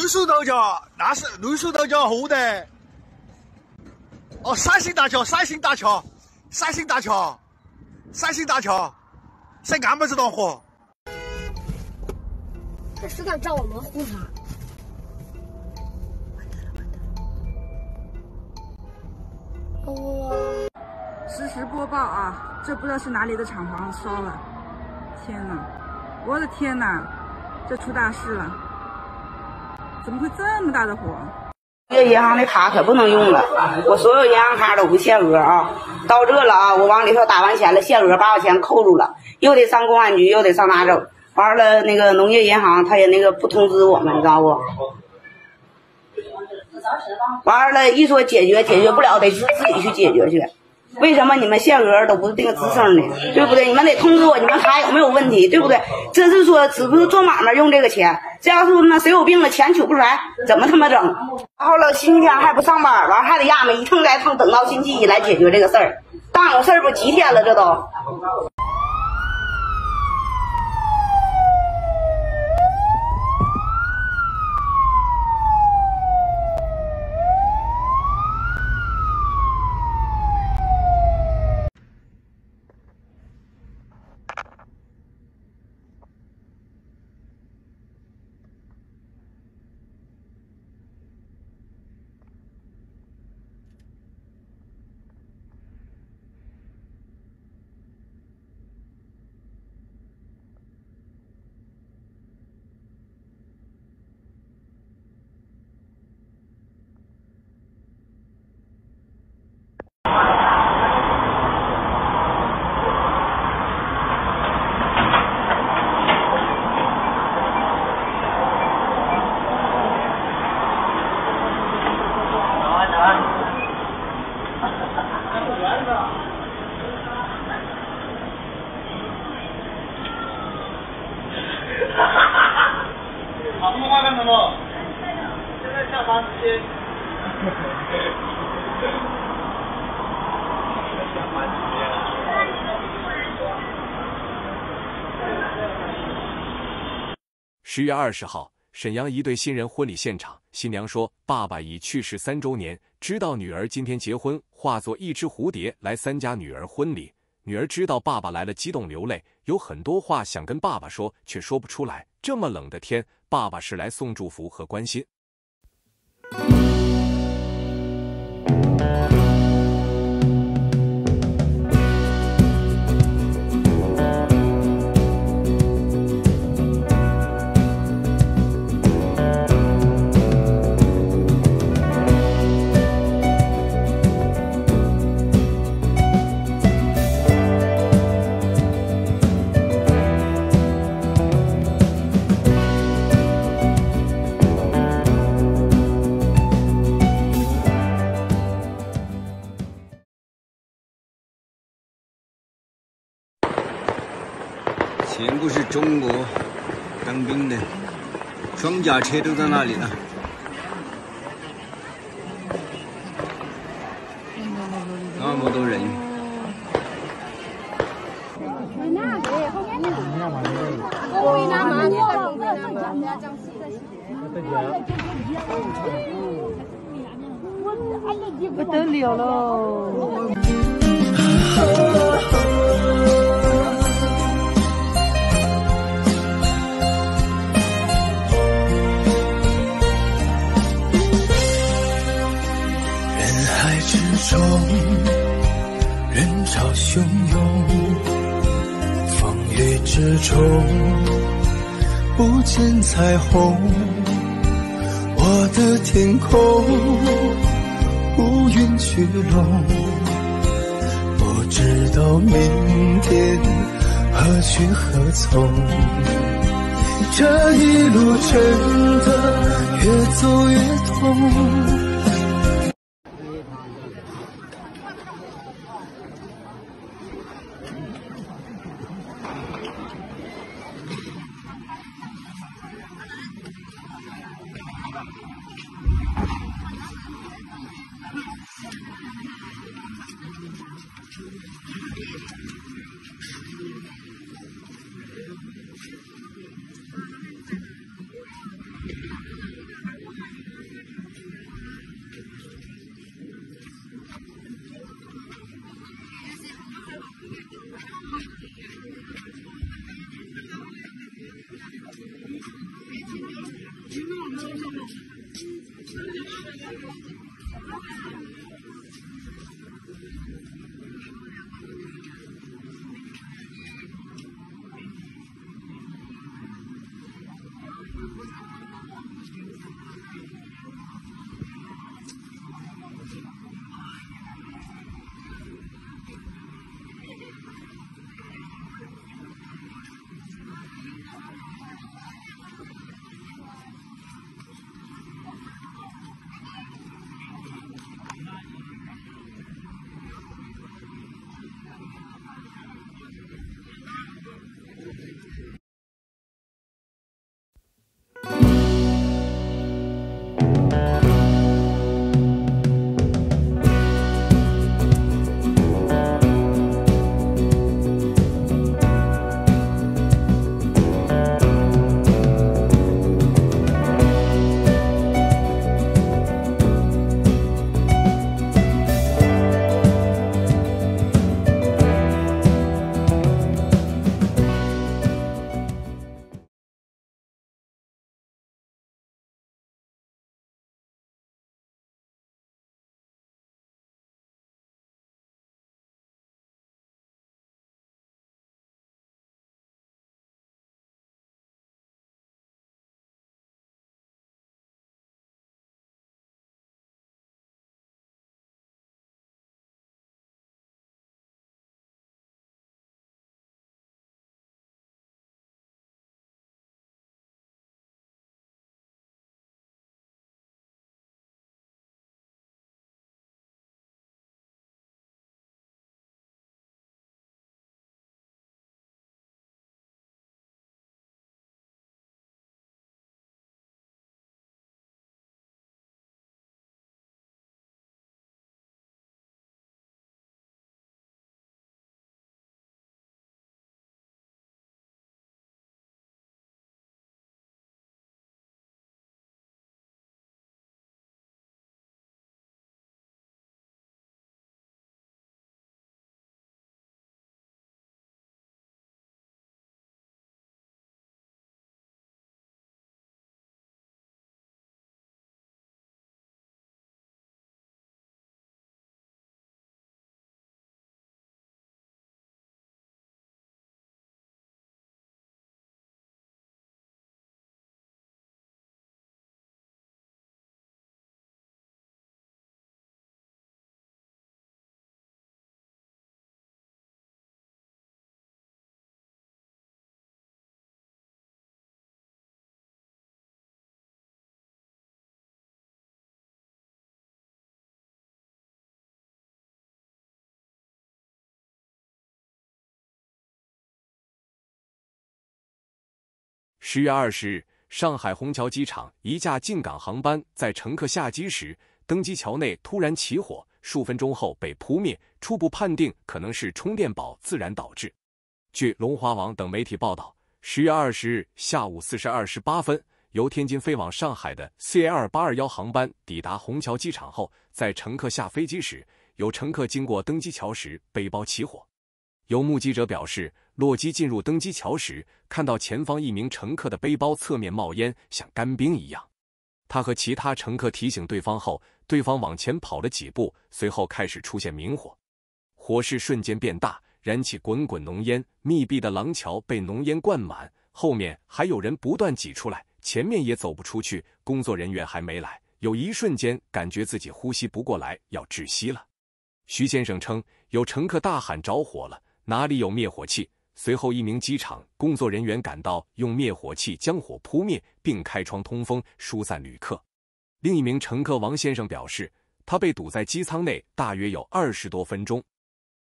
蜀道桥，那是绿蜀道桥后的。哦，陕西大桥，陕西大桥，陕西大桥，陕西大桥，在安门这条河。 他是敢找我们护他。哇！ 实时播报啊！这不知道是哪里的厂房烧了，天哪！我的天哪！这出大事了！怎么会这么大的火？ 这银行的卡可不能用了，我所有银行卡都不限额啊！到这了啊，我往里头打完钱了，限额把我钱扣住了，又得上公安局，又得上哪整？完了，那个农业银行他也那个不通知我们，你知道不？完了，一说解决不了，得自己去解决去。为什么你们限额都不是这个吱声的，对不对？你们得通知我，你们卡有没有问题，对不对？这是说只不是做买卖用这个钱，这要是那谁有病了，钱取不出来，怎么他妈整？然后了，星期天还不上班，完还得压们一腾再腾，等到星期一来解决这个事儿。当有事儿不几天了，这都。 他们话干什么？现在下班时间。 10月20号，沈阳一对新人婚礼现场，新娘说：“爸爸已去世3周年，知道女儿今天结婚，化作一只蝴蝶来参加女儿婚礼。女儿知道爸爸来了，激动流泪，有很多话想跟爸爸说，却说不出来。这么冷的天，爸爸是来送祝福和关心。” 全部是中国当兵的，装甲车都在那里了。那么多人。 不得了喽！ 中人潮汹涌，风雨之中不见彩虹，我的天空乌云聚拢，不知道明天何去何从，这一路真的越走越痛。 10月20日，上海虹桥机场一架进港航班在乘客下机时，登机桥内突然起火，数分钟后被扑灭，初步判定可能是充电宝自燃导致。据龙华网等媒体报道，10月20日下午4时28分，由天津飞往上海的 CL821 航班抵达虹桥机场后，在乘客下飞机时，有乘客经过登机桥时背包起火。有目击者表示，落机进入登机桥时，看到前方一名乘客的背包侧面冒烟，像干冰一样。他和其他乘客提醒对方后，对方往前跑了几步，随后开始出现明火，火势瞬间变大，燃起滚滚浓烟，密闭的廊桥被浓烟灌满，后面还有人不断挤出来，前面也走不出去，工作人员还没来，有一瞬间感觉自己呼吸不过来，要窒息了。徐先生称，有乘客大喊着火了，哪里有灭火器？随后一名机场工作人员赶到，用灭火器将火扑灭，并开窗通风，疏散旅客。另一名乘客王先生表示，他被堵在机舱内大约有20多分钟。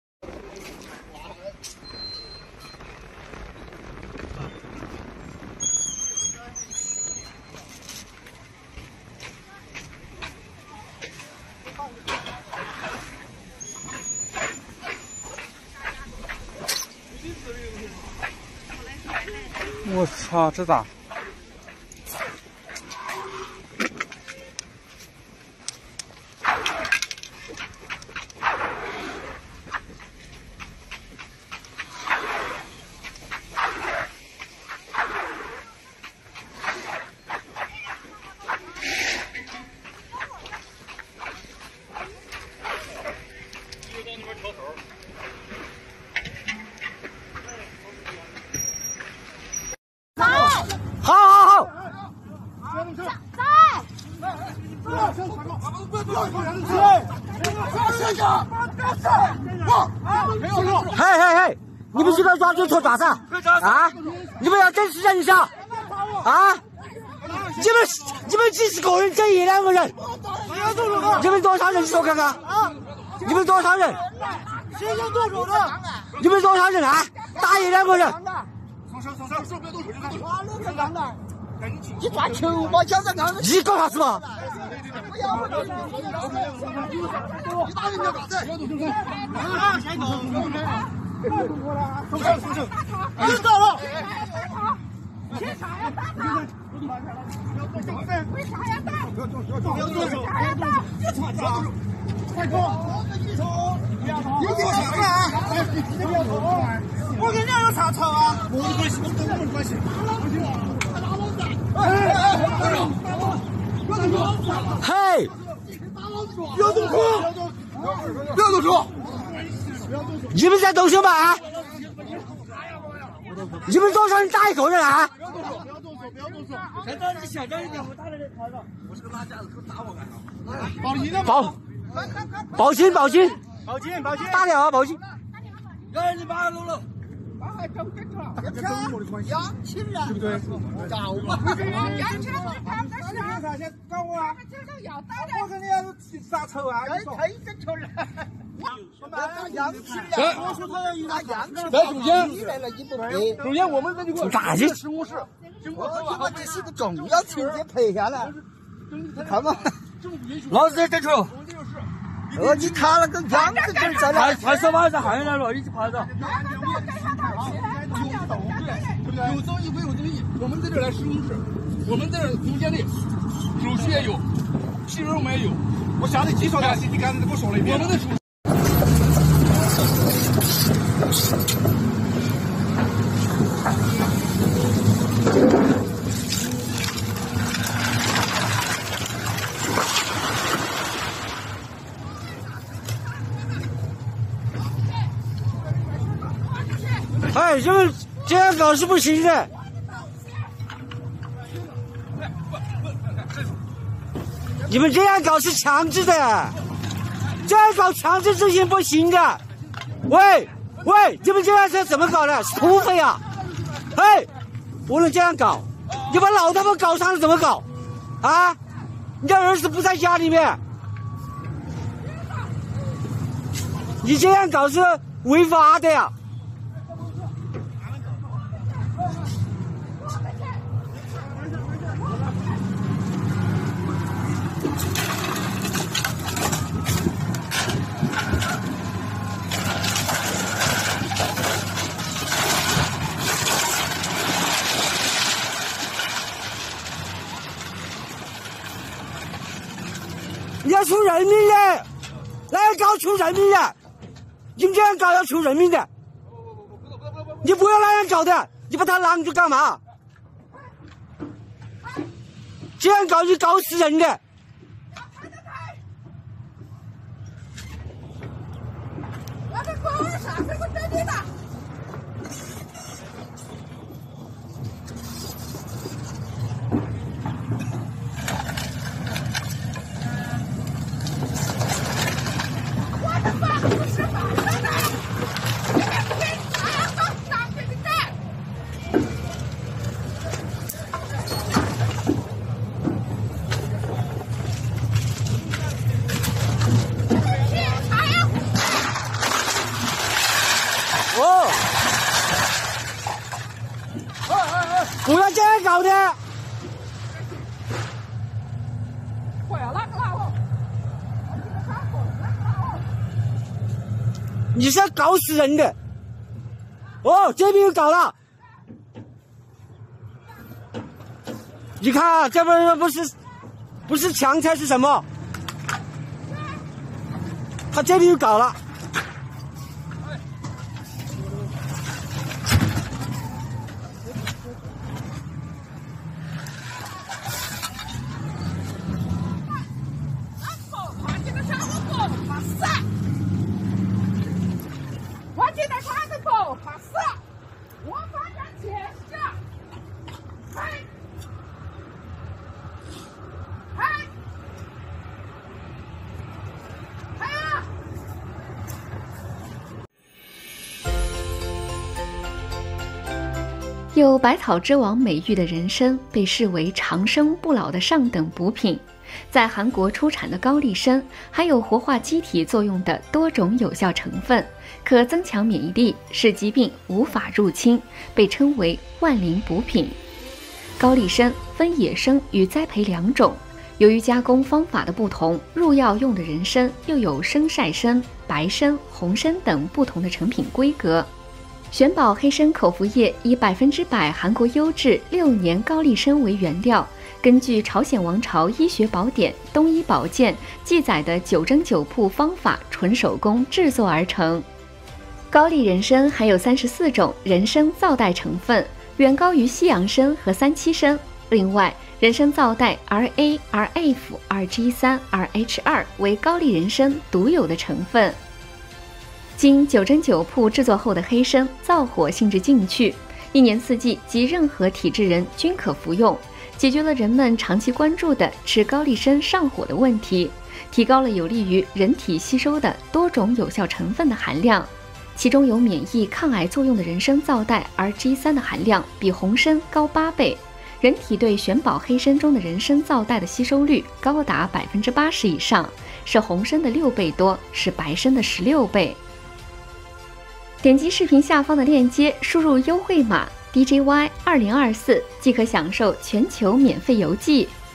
我操，这咋？ 嘿，你们这边抓就拖抓啥？啊？你们要正视真相啊！你们几十个人整1、2个人，你们多少人说看看？你们多少人？你们多少人啊？打1、2个人。 你抓球嘛，讲在那。 你搞啥子嘛？ 你打人家干啥子？你到了。为啥要打他？为啥要打？快走！有点啥啊？我跟你有啥仇啊？我的关系，我的关系。 嘿！ 不要动手！不要动手！ 你们在动手吗？你们多少人打1个人啊？ 不要动手！不要动手！现在你小声一点，我打了你头了。我是个拉架子，他打我干啥？ 报警！ 报警！ 打电话报警！ 有人你把他搂了。还搞跟着了，杨亲人，对不对？搞嘛，杨亲人他们是啥先搞我啊？我跟你要啥仇啊？太跟球了。杨亲人，我说他要拿杨亲人，在中间，你来了你不对，中间我们这就打去。 15室，我这是个重要情节拍下来，看嘛， 老子在整球。 你看了个样子就是在那， 快手把这喊来了，一起拍着。 有争议归有争议，我们在这来15室，我们在这中间的主席也有，新人我们也有。我下来介绍的，你刚才给我说了一遍。我们的主。 哎，你们这样搞是不行的。你们这样搞是强制的，这样搞强制执行不行的。喂，你们这样是怎么搞的？是土匪啊！哎，不能这样搞，你把老大们搞伤了怎么搞？啊，你的儿子不在家里面，你这样搞是违法的呀！你要出人命的，那样搞出人命的，你们这样搞要出人命的，你不要那样搞的，你把他拦住干嘛？这样搞就搞死人的。 我的狗儿啥时候真的？ 不要这样搞的！你是要搞死人的！哦，这边又搞了！你看啊，这边不是强拆是什么？他这边又搞了。 有百草之王美誉的人参被视为长生不老的上等补品，在韩国出产的高丽参还有活化机体作用的多种有效成分，可增强免疫力，使疾病无法入侵，被称为万灵补品。高丽参分野生与栽培2种，由于加工方法的不同，入药用的人参又有生晒参、白参、红参等不同的成品规格。玄宝黑参口服液以100%韩国优质6年高丽参为原料，根据朝鲜王朝医学宝典《东医宝鉴》记载的9蒸9铺方法纯手工制作而成。高丽人参含有34种人参皂苷成分，远高于西洋参和三七参。另外，人参皂苷 RA、RF、RG3、RH2 为高丽人参独有的成分。经9蒸9铺制作后的黑参燥火性质进去，1年4季及任何体质人均可服用，解决了人们长期关注的吃高丽参上火的问题，提高了有利于人体吸收的多种有效成分的含量。其中有免疫抗癌作用的人参皂苷 RG3 的含量比红参高8倍，人体对玄宝黑参中的人参皂苷的吸收率高达80%以上，是红参的6倍多，是白参的16倍。点击视频下方的链接，输入优惠码 DJY2024 即可享受全球免费邮寄。